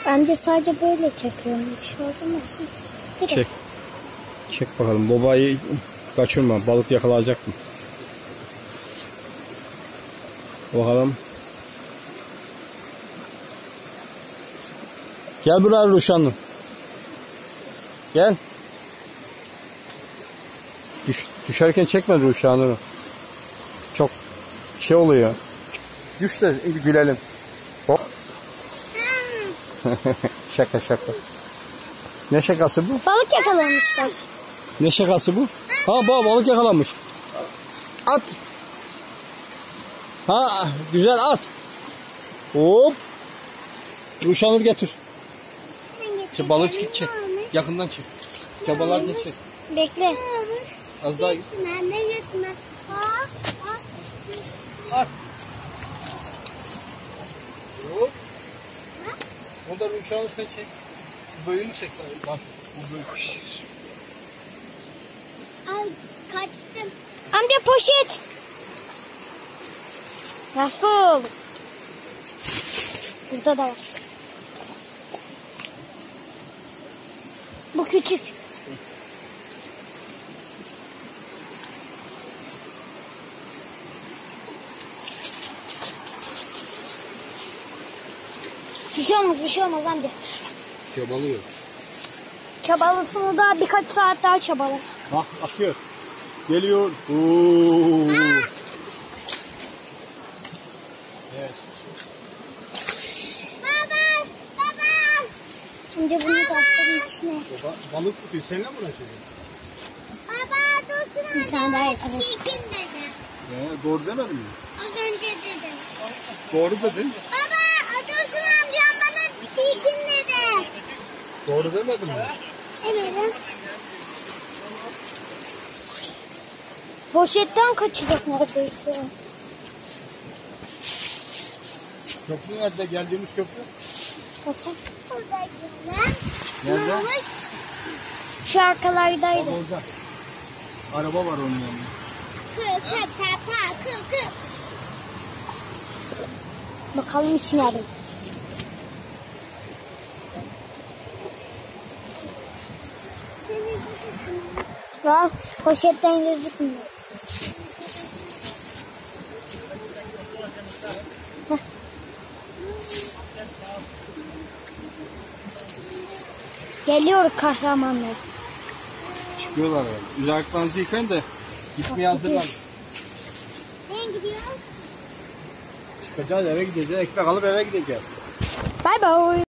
Bence sadece böyle çekiyorum. Bir şey olmasın. Çek. Çek bakalım. Babayı kaçırma. Balık yakalayacak mı? Bakalım. Gel buraya Ruşanlı. Gel. Düşerken çekme Ruşanlı. Çok şey oluyor. Düş de gülelim. Hop. Şaka şaka. Ne şakası bu? Balık yakalamışlar. Ne şakası bu? Ha balık yakalanmış. At. Ha güzel at. Hop. Ruşanur getir. Balık çek. Yakından çek. Kabalar geçecek. Bekle. Az daha git. Ne gitme. At. Hop. O da Ruşanur sen çek. Boyunu çek. Bak bu böyle. Ay kaçtım. Amca poşet. Nasıl? Burada da var. Bu küçük. Bir şey olmaz amca. Çabalıyor. Çabalısını da birkaç saat daha çabalar. Bak akıyor. Geliyor. Oo. Evet. Baba. Amca bunu da atalım içine. Balık tutuyor. Seninle mi uğraşıyorsun? Baba dursun. Bir tane daha yapalım. Çirkin dedi. Doğru demedin mi? Az önce dedim. Doğru dedin. Baba Dursun amcam bana çirkin dedi. Doğru demedin mi? Evet. Poşetten kaçacak neredeyse. Köprü nerede? Geldiğimiz köprü? Bakın. Nerede? Şu arkalardaydı. Orada. Araba var onun yanında. Kı. Bakalım içine alayım. Bak poşetten gözükmüyor. Geliyor kahramanlar. Çıkıyorlar yani. Uzaklarınızı yıkayın da gitmeye hazırlan. Ben gidiyorum. Çıkacağız eve gideceğiz. Ekmek alıp eve gideceğiz. Bye bye.